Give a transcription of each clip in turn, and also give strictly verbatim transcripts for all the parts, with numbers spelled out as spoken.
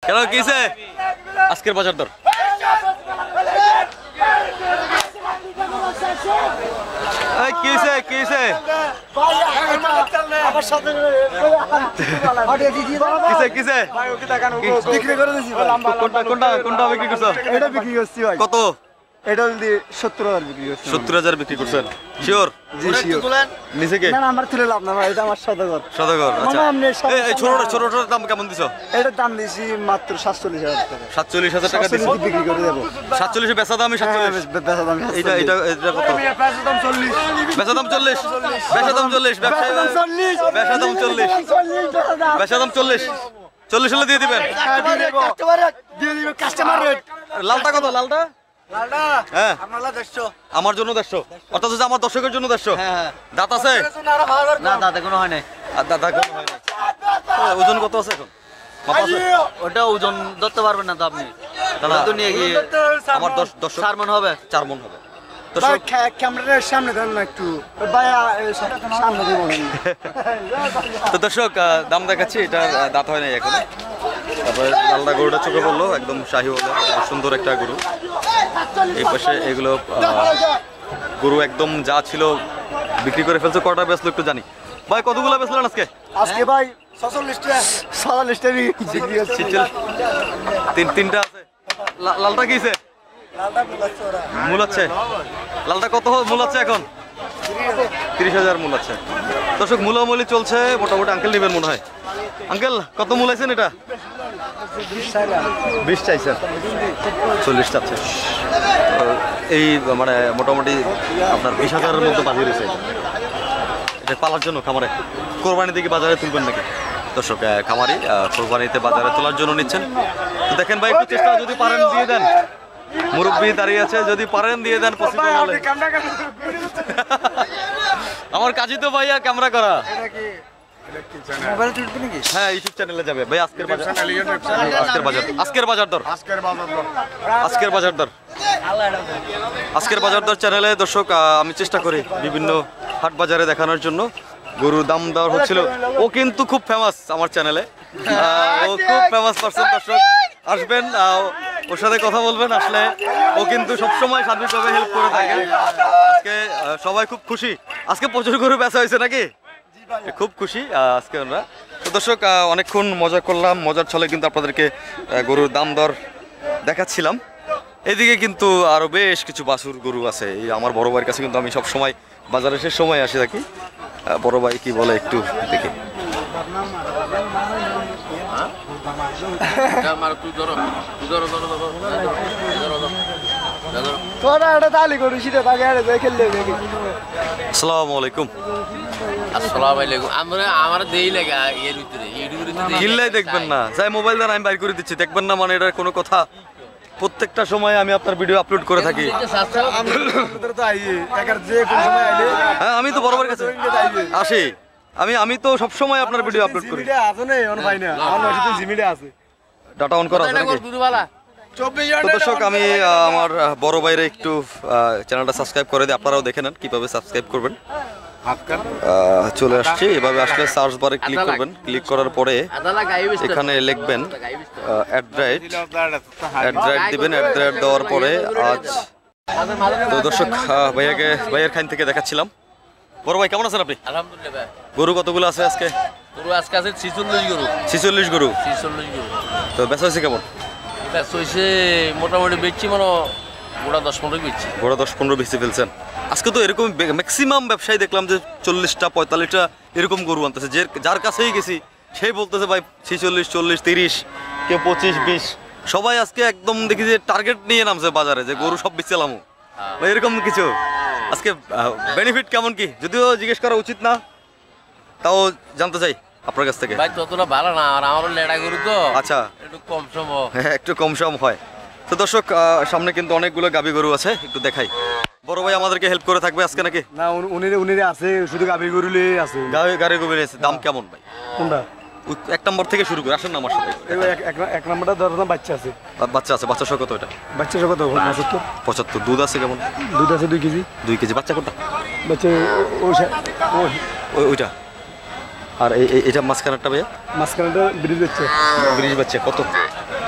কেন কিছে আজকের বাজার দর এই কিছে কিছে আমার সাথে কিছে কিছে বিক্রি করে দিছি কোনটা কোনটা কোনটা বিক্রি করছো এটা বিক্রি করছি ভাই কত এটা যদি সত্তর হাজার বিক্রি করছি সত্তর হাজার বিক্রি করছেন শিওর জি শিওর নিচে কে না না আমার তুলে লাভ না ভাই এটা আমার সদাগর সদাগর আচ্ছা এই এই ছোটটা ছোটটার দাম কেমন দিছো এটার দাম দিছি মাত্র সাতচল্লিশ হাজার টাকা সাতচল্লিশ হাজার টাকা দিছো বিক্রি করে দেব সাতচল্লিশ বেচা দামই সাতচল্লিশ বেচা দাম এটা এটা এটা কত বেচা দাম চল্লিশ বেচা দাম চল্লিশ বেচা দাম চল্লিশ ব্যবসায়ী বেচা দাম চল্লিশ বেচা দাম চল্লিশ চল্লিশ হলে দিয়ে দিবেন দিয়ে দিবেন কাস্টমার রেট লালটা কত লালটা লালটা হ্যাঁ আপনারা দেখছো আমার জন্য দেড়শো অর্থাৎ যে আমার দর্শকের জন্য দেড়শো হ্যাঁ দাঁত আছে না দাদা কোনো হয় নাই আর দাদা কোনো হয় না ওজন কত আছে এখন মাপা আছে ওটা ওজন ধরতে পারবেন না তো আপনি দাদা তো নিয়ে গিয়ে আমার দশ দর্শক চার মন হবে চার মন হবে ভাই ক্যামেরার সামনে দেন না একটু ভাই সামনে দিব তো দর্শক দাম দেখাচ্ছি এটার দাঁত হয় নাই এখন তারপরে লালদা গরুটা চোখে পড়লো একদম শাহি হলো সুন্দর একটা গরু এই পাশে এগুলো গরু একদম যা ছিল বিক্রি করে ফেলছে কটা বেচলো একটু জানি ভাই কতগুলো বেচলেন আজকে আজকে ভাই ছচল্লিশটা ছচল্লিশটা বিক্রি হচ্ছে তিন তিনটা আছে লালটা কিছে মূল আছে লালটা কত মূল আছে এখন তিরিশ হাজার মূল আছে দর্শক মূলামূলি চলছে মোটামুটি আঙ্কেল নেবেন মনে হয় আঙ্কেল কত মূল আছেন এটা বিশ চাইছেন চল্লিশ চাচ্ছে এই মানে মোটামুটি আপনার বিশ হাজারের মধ্যে বাজিয়ে রয়েছে এটা পালার জন্য খামারে কোরবানি থেকে বাজারে তুলবেন নাকি দর্শক খামারি কোরবানিতে বাজারে তোলার জন্য নিচ্ছেন দেখেন ভাই একটু চেষ্টা যদি পারেন দিয়ে দেন মুরব্বী দাঁড়িয়ে আছে যদি পারেন দিয়ে দেন পসিবল হলে আমার কাজই তো ভাইয়া ক্যামেরা করা হ্যাঁ ইউটিউব চ্যানেলে যাবে ভাই আজকের বাজার আজকের বাজার আজকের বাজার দর আজকের বাজার দর আজকের বাজার দর আজকের বাজার দর চ্যানেলে দর্শক আমি চেষ্টা করি বিভিন্ন হাট বাজারে দেখানোর জন্য গরুর দাম দর হচ্ছিল ও কিন্তু খুব ফেমাস আমার চ্যানেলে ও খুব ফেমাস পারসন দর্শক আসবেন ওর সাথে কথা বলবেন আসলে ও কিন্তু সবসময় সার্বিকভাবে হেল্প করে থাকে আজকে সবাই খুব খুশি আজকে প্রচুর গরু বেচা হয়েছে নাকি খুব খুশি আজকে আমরা তো দর্শক অনেকক্ষণ মজা করলাম মজার ছলে কিন্তু আপনাদেরকে গরুর দাম দর দেখাচ্ছিলাম এদিকে কিন্তু আরো বেশ কিছু বাছুর গরু আছে এই আমার বড় ভাইয়ের কাছে কিন্তু আমি সব সময় বাজারে শেষ সময় আসি থাকি বড় ভাই কি বলে একটু দেখি আসসালামু আলাইকুম আসসালামু আলাইকুম আমরা আমার দেই লাগা এর ভিতরে ইউটিউবের ভিতরে কিল্লাই দেখবেন না যাই মোবাইল দিয়ে আমি বাইর করে দিচ্ছি দেখবেন না মানে এটার কোনো কথা প্রত্যেকটা সময় আমি আপনার ভিডিও আপলোড করে থাকি হ্যাঁ আমি তো বরাবর কাছে আসি আমি আমি তো সব সময় আপনার ভিডিও আপলোড করি ডাটা অন করা আছে নাকি দর্শক আমি আমার বড় ভাইরে একটু চ্যানেলটা সাবস্ক্রাইব করে দিই আপনারাও দেখে নেন কিভাবে সাবস্ক্রাইব করবেন চলে আসছি এভাবে আসলে সার্চ বারে ক্লিক করবেন ক্লিক করার পরে এখানে লিখবেন at the rate at the rate দিবেন অ্যাট দ্য রেট দেওয়ার পরে আজ তো দর্শক ভাইয়াকে ভাইয়ের খান থেকে দেখাচ্ছিলাম বড় ভাই কেমন আছেন আপনি আলহামদুলিল্লাহ গরু কতগুলো আছে আজকে গরু আজকে আছে ছিচল্লিশ গরু ছিচল্লিশ গরু ছিচল্লিশ গরু তো বেচা হয়েছে কেমন বেচা হয়েছে মোটামুটি বেচছি মানে গোড়া দশ পনেরো বেচছি গোড়া দশ পনেরো বেচে ফেলছেন আজকে তো এরকম ম্যাক্সিমাম ব্যবসায়ী দেখলাম যে চল্লিশটা পঁয়তাল্লিশটা এরকম গরু আনতেছে যে যার কাছেই গেছি সেই বলতেছে ভাই ছিচল্লিশ চল্লিশ তিরিশ কেউ পঁচিশ বিশ সবাই আজকে একদম দেখি যে টার্গেট নিয়ে নামছে বাজারে যে গরু সব বেচলাম এরকম কিছু আজকে বেনিফিট কেমন কি যদিও জিজ্ঞেস করা উচিত না তাও জানতে চাই আপনার কাছ থেকে ভাই ততটা ভালো না আর আমারও লেড়া গরু তো আচ্ছা একটু কম সম হ্যাঁ একটু কম সম হয় তো দর্শক সামনে কিন্তু অনেকগুলো গাভী গরু আছে একটু দেখাই বড় ভাই আমাদেরকে হেল্প করে থাকবে আজকে নাকি না উনি উনি আছে শুধু গাভী গরুলে আছে গাভী গাড়ি গরু আছে দাম কেমন ভাই কোনটা এক নম্বর থেকে শুরু করে আসেন না আমার সাথে এক নম্বরটা ধরো বাচ্চা আছে বাচ্চা আছে বাচ্চা সহ কত এটা বাচ্চা সহ কত পঁচাত্তর পঁচাত্তর দুধ আছে কেমন দুধ আছে দুই কেজি দুই কেজি বাচ্চা কোনটা বাচ্চা ওই ওইটা আর এই এটা মাঝখানেরটা ভাইয়া মাঝখানেরটা ব্রিজ বাচ্চা ব্রিজ বাচ্চা কত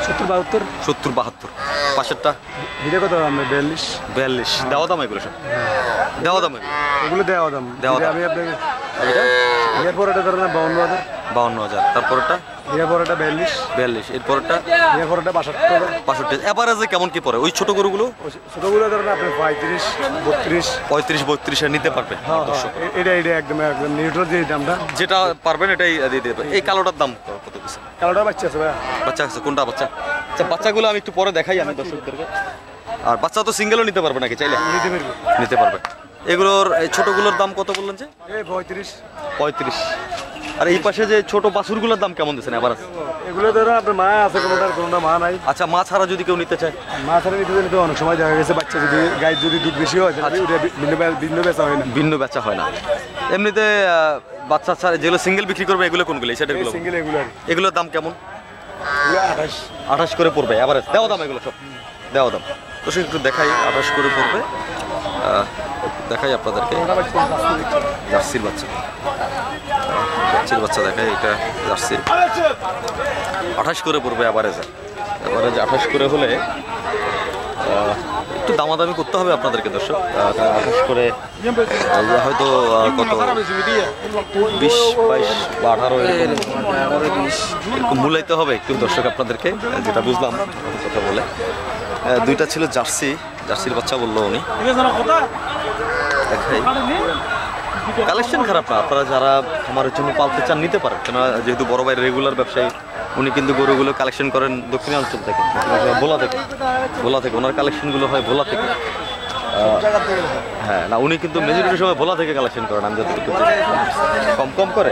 সত্তর বাহাত্তর সত্তর বাহাত্তর পাশেরটা এটা কত দাম বিয়াল্লিশ বিয়াল্লিশ দেওয়া দাম এগুলো সব দেওয়া দাম এগুলো এগুলো দেওয়া দাম দেওয়া দাম। আমি আপনাকে এটা এর পরেটা ধরেন বাউন্ন হাজার বাউন্ন হাজার তারপরটা এর পরেটা বিয়াল্লিশ বিয়াল্লিশ এরপরটা এর পরেটা বাষট্টি হাজার বাষট্টি অ্যাভারেজে কেমন কি পড়ে ওই ছোট গরুগুলো ছোটোগুলো ধরেন আপনি পঁয়ত্রিশ বত্রিশ পঁয়ত্রিশ বত্রিশে নিতে পারবে হ্যাঁ দর্শক হ্যাঁ, এটা এটা একদম একদম নিউট্রাল যে দামটা যেটা পারবেন এটাই দিয়ে দেবে এই কালোটার দাম কত কিছু কালোটা বাচ্চা আছে ভাই বাচ্চা আছে কোনটা বাচ্চা আচ্ছা বাচ্চাগুলো আমি একটু পরে দেখাই আমি দর্শকদেরকে আর বাচ্চা তো সিঙ্গেলও নিতে পারবে নাকি চাইলে নিতে পারবো নিতে পারবে এগুলোর এই ছোটগুলোর দাম কত বললেন যে এই পঁয়ত্রিশ পঁয়ত্রিশ আর এই পাশে যে ছোট বাছুরগুলোর দাম কেমন দিচ্ছেন এবার এগুলো ধরো আপনার মা আছে কোনোটার কোনোটা মা নাই আচ্ছা মা ছাড়া যদি কেউ নিতে চায় মা ছাড়া নিতে গেলে তো অনেক সময় দেখা গেছে বাচ্চা যদি গায়ে যদি দুধ বেশি হয় তাহলে ওটা ভিন্ন বে- ভিন্ন বেচা হয় না ভিন্ন বেচা হয় না এমনিতে আহ, বাচ্চা ছাড়া যেগুলো সিঙ্গেল বিক্রি করবে এগুলো কোনগুলো এই সেটাগুলো সিঙ্গেল এগুলো আর কি। এগুলোর দাম কেমন এগুলো আঠাশ আঠাশ করে পড়বে এবারে দেওয়া দাম এগুলো সব দেওয়া দাম তো সে একটু দেখাই আঠাশ করে পড়বে আহ, দেখাই আপনাদেরকে জার্সির বাচ্চা জার্সির বাচ্চা দেখাই এটা জার্সির আঠাশ করে পড়বে অ্যাভারেজে অ্যাভারেজ আঠাশ করে হলে আহ, একটু দামাদামি করতে হবে আপনাদেরকে দর্শক আহ, কারণ আঠাশ করে আহ, হয়তো আহ, কত বিশ বাইশ বা আঠারো এরকম এরকম মূলাইতে হবে একটু দর্শক আপনাদেরকে আহ, যেটা বুঝলাম কথা বলে আহ, দুইটা ছিল জার্সি জার্সির বাচ্চা বললো উনি দেখাই কালেকশন খারাপ না আপনারা যারা আমার জন্য পালতে চান নিতে পারেন কেন যেহেতু বড় ভাই রেগুলার ব্যবসায়ী উনি কিন্তু গরুগুলো কালেকশন করেন দক্ষিণাঞ্চল থেকে ভোলা থেকে ভোলা থেকে ওনার কালেকশনগুলো হয় ভোলা থেকে আহ, হ্যাঁ না উনি কিন্তু মেজরিটির সময় ভোলা থেকে কালেকশন করেন আমি যতটুকু জানি। কম কম করে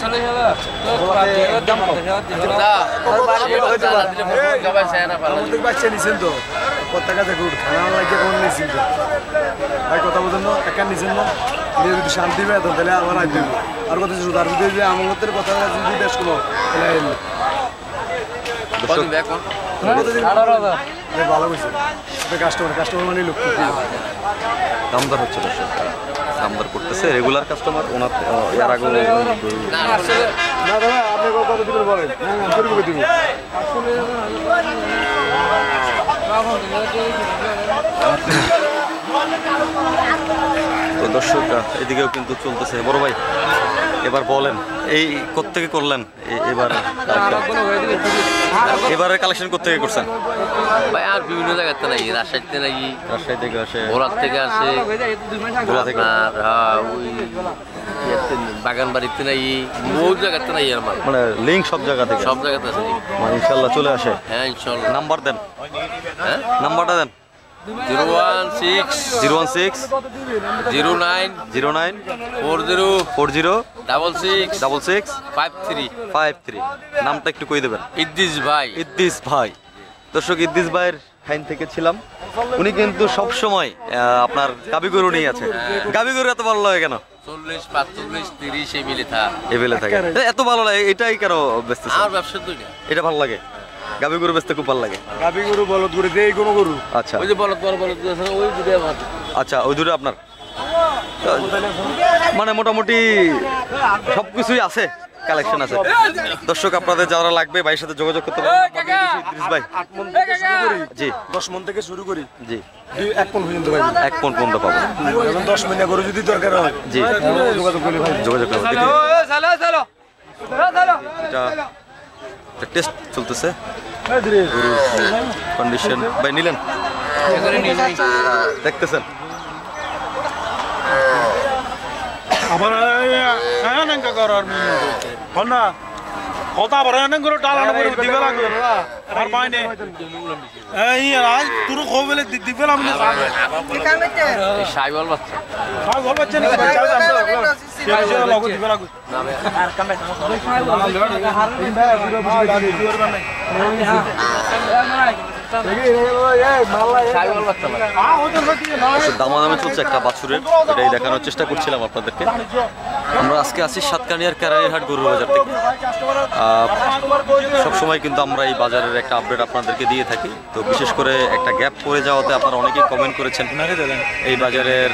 আমাদের বাচ্চা নিছেন তো কত টাকা দেখুন খানা লাগে কোন নিছেন তো ভাই কথা বলছেন না একা নিছেন না নিয়ে যদি শান্তি পায় তো তাহলে আবার আই দিব আর কথা শুধু আর যদি আমার মতের কথা যদি বেশ কোনো তাহলে আইলো। দর্শক আরে ভালো কইছে এটা কাস্টমার কাস্টমার মানে লোক দামদার হচ্ছে দর্শক দামদার করতেছে রেগুলার কাস্টমার ওনার আহ, এর আগে না দাদা আপনি কত দিবেন বলেন কত করে দিবেন তো দর্শক এদিকেও কিন্তু চলতেছে বড় ভাই এবার বলেন এই কোত্থেকে করলেন এ- এবার এবারে কালেকশন কোত্থেকে করছেন ভাই আর বিভিন্ন জায়গাতে নাই রাজশাহীতে নাকি রাজশাহী থেকে আসে ভোলার থেকে আসে ভোলা থেকে আর হ্যাঁ ওই ইয়েতে বাগান বাড়িতে নাই বহু জায়গাতে নাই আর মাল মানে লিঙ্ক সব জায়গা থেকে সব জায়গাতে আছে মানে ইনশাল্লাহ চলে আসে হ্যাঁ ইনশাল্লাহ নাম্বার দেন হ্যাঁ নাম্বারটা দেন zero one six zero one six zero nine zero nine four zero four zero double six double six five three five three নামটা একটু কই দেবেন ইদ্দিস ভাই ইদ্দিস ভাই দর্শক ইদ্দিস ভাইয়ের ফাইন থেকে ছিলাম উনি কিন্তু সব সময় আপনার গাবি গরু নিয়ে আছে গাবি গরু এত ভালো লাগে কেন চল্লিশ পাঁচচল্লিশ তিরিশ এই মিলে থাক এভেলে থাকে এ, এত ভালো লাগে এটাই কেন ব্যস্ত আমার ব্যবসা তো এটা এটা ভালো লাগে গাবি গরু বেচতে খুব ভালো লাগে গাবি গরু বলদ গরু দেই কোনো গরু আচ্ছা ওই যে বলদ বড় বলদ আছে ওই দুটো আমার আচ্ছা ওই দুটো আপনার মানে মোটামুটি সব কিছুই আছে কালেকশন আছে দর্শক আপনাদের যারা লাগবে ভাইয়ের সাথে যোগাযোগ করতে পারেন ইদ্রিস ভাই আট মন থেকে শুরু করি জি দশ মন থেকে শুরু করি জি দুই এক মন পর্যন্ত পাইবো এক পন পর্যন্ত পাবো এখন দশ মিনিট গরু যদি দরকার হয় জি যোগাযোগ করলে ভাই যোগাযোগ করবো দেখি এটা এটা টেস্ট চলতেছে কন্ডিশন ভাই নিলেন দেখতেছেন আবার হ্যাঁ না করার হন না কথা বড় না করে টালানো করে দিবে লাগবে আর পাইনে এই আজ তুই খোবেলে দিবে না আমি সাইবল বাচ্চা সব ভালো বাচ্চা নি বাচ্চা আছে লাগো দিবে লাগবে সাইবল বাচ্চা দামাদামি চলছে একটা বাছুরের এটাই দেখানোর চেষ্টা করছিলাম আপনাদেরকে আমরা আজকে আছি সাতকানিয়ার কেরানীরহাট গরুর বাজার থেকে সবসময় কিন্তু আমরা এই বাজারের একটা আপডেট আপনাদেরকে দিয়ে থাকি তো বিশেষ করে একটা গ্যাপ পড়ে যাওয়াতে আপনারা অনেকেই কমেন্ট করেছেন এই বাজারের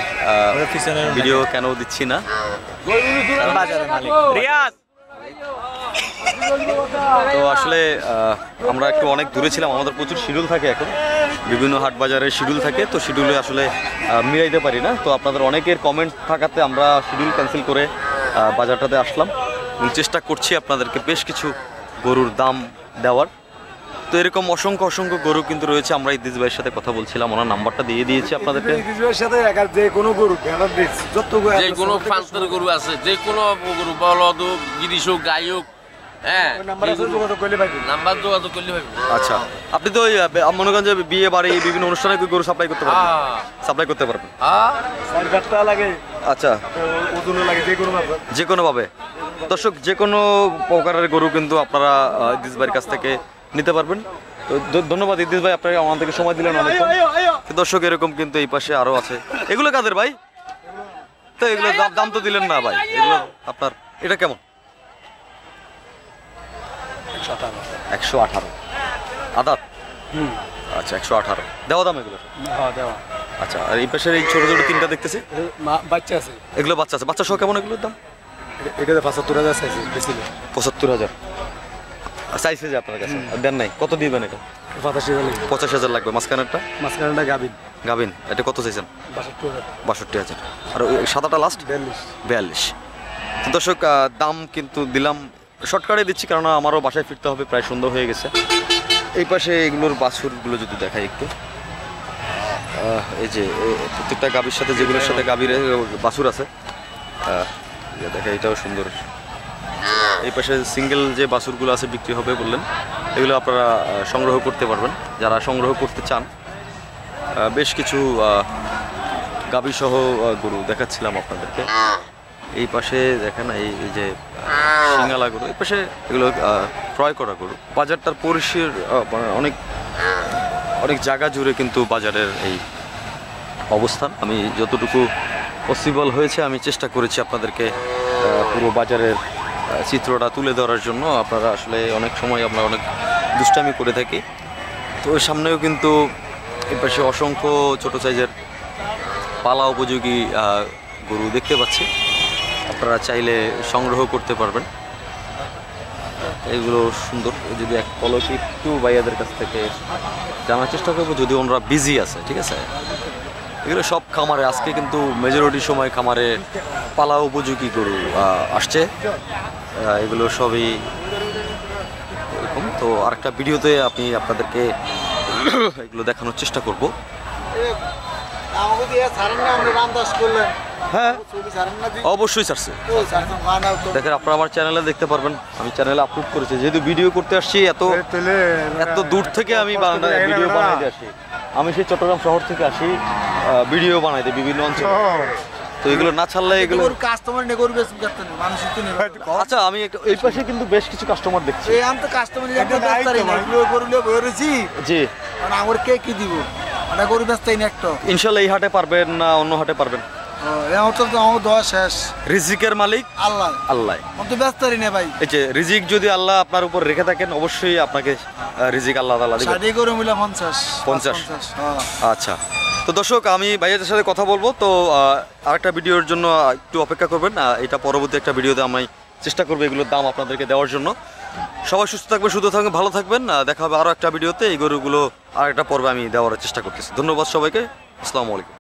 ভিডিও কেন দিচ্ছি না রিয়াজ তো আসলে আহ, আমরা একটু অনেক দূরে ছিলাম, আমাদের প্রচুর শিডিউল থাকে এখন, বিভিন্ন হাট বাজারের শিডিউল থাকে, তো শিডিউলে আসলে আহ, মিলাইতে পারি না। তো আপনাদের অনেকের কমেন্ট থাকাতে আমরা শিডিউল ক্যান্সেল করে আহ, বাজারটাতে আসলাম এবং চেষ্টা করছি আপনাদেরকে বেশ কিছু গরুর দাম দেওয়ার। তো এরকম অসংখ্য অসংখ্য গরু কিন্তু রয়েছে। আমরা ইদ্রিস ভাইয়ের সাথে কথা বলছিলাম, ওনার নাম্বারটা দিয়ে দিয়েছি আপনাদেরকে। ইদ্রিসের সাথে একা যে কোনো গরু ভেড়ার দিস যত গরু যে কোনো ফান্তার গরু আছে, যে কোনো গরু বলদ হোক, গিরিশ হোক, গাই হোক, হ্যাঁ নাম্বার আছে যোগাযোগ করলে পাইবে। নাম্বার যোগাযোগ করলে পাবি। আচ্ছা, আপনি তো ওই আহ, মনে করেন যে বিয়ে বাড়ি বিভিন্ন অনুষ্ঠানে কি গরু সাপ্লাই করতে পারবেন? হ্যাঁ সাপ্লাই করতে পারবেন। হ্যাঁ চার চারটা লাগে, আচ্ছা, ওজনও লাগে, যে কোনো ব্যাপার। যে কোনোভাবে দর্শক যে কোনো প্রকারের গরু কিন্তু আপনারা আহ, ইদ্রিস ভাইয়ের কাছ থেকে নিতে পারবেন। তো দ- ধন্যবাদ ইদ্রিস ভাই, আপনাকে আমাদেরকে সময় দিলেন অনেকক্ষণ। তো দর্শক এরকম কিন্তু এই পাশে আরো আছে। এগুলো কাদের ভাই? তো এগুলো দাম দাম তো দিলেন না ভাই, এগুলো আপনার। এটা কেমন? একশো আঠারো আদাত। আচ্ছা, একশো আঠারো দেওয়া দাম এগুলো। হ্যাঁ দেওয়া। আচ্ছা, আর এই পাশের এই ছোট ছোট তিনটা দেখতেছি, বাচ্চা আছে, এগুলো বাচ্চা আছে। বাচ্চা সহ কেমন এগুলোর দাম? এটাতে পঁচাত্তর হাজার চাইছে, বেশি না। পঁচাত্তর হাজার চাইছে যে আপনার কাছে, আর দেন নাই? কত দিবেন এটা? পঁচাশি হাজার লাগবে। পঁচাশি হাজার লাগবে। মাঝখানেরটা মাঝখানটা গাবিন গাবিন, এটা কত চাইছেন? বাষট্টি হাজার। বাষট্টি হাজার। আর ওই সাদাটা লাস্ট বিয়াল্লিশ। বিয়াল্লিশ। তো দর্শক আহ, দাম কিন্তু দিলাম, শর্টকাটে দিচ্ছি কারণ আমারও বাসায় ফিরতে হবে, প্রায় সন্ধ্যা হয়ে গেছে। এই পাশে এগুলোর বাছুরগুলো যদি দেখাই একটু, আহ, এই যে এ- প্রত্যেকটা গাভীর সাথে যেগুলোর সাথে গাভীর বাছুর আছে, আহ, এই যে দেখা, এটাও সুন্দর। এই পাশে সিঙ্গেল যে বাছুরগুলো আছে বিক্রি হবে বললেন, এগুলো আপনারা আহ, সংগ্রহ করতে পারবেন যারা সংগ্রহ করতে চান। আহ, বেশ কিছু গাভী সহ গরু দেখাচ্ছিলাম আপনাদেরকে। এই পাশে দেখেন এই এই যে সিঙ্গালা গরু, এই পাশে এগুলো আহ, ক্রয় করা গরু। বাজারটার পরিসর আহ, মানে অনেক অনেক জায়গা জুড়ে কিন্তু বাজারের এই অবস্থান। আমি যতটুকু পসিবল হয়েছে আমি চেষ্টা করেছি আপনাদেরকে আহ, পুরো বাজারের আহ, চিত্রটা তুলে ধরার জন্য। আপনারা আসলে অনেক সময় আমরা অনেক দুষ্টামি করে থাকি। তো ওই সামনেও কিন্তু এই পাশে অসংখ্য ছোট সাইজের পালা উপযোগী আহ, গরু দেখতে পাচ্ছি, আপনারা চাইলে সংগ্রহ করতে পারবেন। এগুলো সুন্দর। যদি এক পলকে একটু ভাইয়াদের কাছ থেকে জানার চেষ্টা করবো, যদি ওনারা বিজি আছে, ঠিক আছে। এগুলো সব খামারে আজকে কিন্তু মেজরিটি সময় খামারে পালা উপযোগী গরু আহ, আসছে। আহ, এগুলো সবই এরকম। তো আরেকটা ভিডিওতে আমি আপনাদেরকে এগুলো দেখানোর চেষ্টা করব। আমাকে দিয়ে ছাড়েন না, আমরা রামদাস করলেন। হ্যাঁ, ছবি ছাড়েন না দি। অবশ্যই ছাড়ছে। ও ছাড়ছেন মানাও তো। দেখেন, আপনারা আমার চ্যানেলে দেখতে পারবেন, আমি চ্যানেলে আপলোড করেছি। যেহেতু ভিডিও করতে আসছি, এত তেলে এত দূর থেকে আমি বানাই ভিডিও বানাইতে আসি। আমি সেই চট্টগ্রাম শহর থেকে আসি আহ, ভিডিও বানাইতে বিভিন্ন অঞ্চলে। তো এগুলো না ছাড়লে এগুলো। কাস্টমার নে করবে করতে না, মানুষ তো নেবে। আচ্ছা, আমি একটা- এই পাশে কিন্তু বেশ কিছু কাস্টমার দেখছি। এই আম তো কাস্টমার নিয়ে একটা ব্যস্তাই না, এগুলো করলে বলেছি। জি, আর আমার কে কি দিব? ওটা গরু ব্যস্তাই না একটা। ইনশাল্লাহ এই হাটে পারবেন না অন্য হাটে পারবেন? আমার তো আমার দোয়া শেষ। রিজিকের মালিক আল্লাহ। আল্লাহ। আমার তো ব্যস্তাই না ভাই। এই যে রিজিক যদি আল্লাহ আপনার উপর রেখে থাকেন, অবশ্যই আপনাকে আহ, রিজিক আল্লাহ তাআলা দিবেন। ষাটে গরু মিলা পঞ্চাশ। পঞ্চাশ। হ্যাঁ। আচ্ছা, তো দর্শক আমি ভাইয়াদের সাথে কথা বলবো। তো আহ, আরেকটা ভিডিওর জন্য একটু অপেক্ষা করবেন। আহ, এটা পরবর্তী একটা ভিডিওতে আমি চেষ্টা করবো এগুলোর দাম আপনাদেরকে দেওয়ার জন্য। সবাই সুস্থ থাকবেন, সুস্থ থাকবেন, ভালো থাকবেন। আহ, দেখা হবে আরও একটা ভিডিওতে। এই গরুগুলো আর একটা পর্বে আমি দেওয়ার চেষ্টা করতেছি। ধন্যবাদ সবাইকে। আসসালামু আলাইকুম।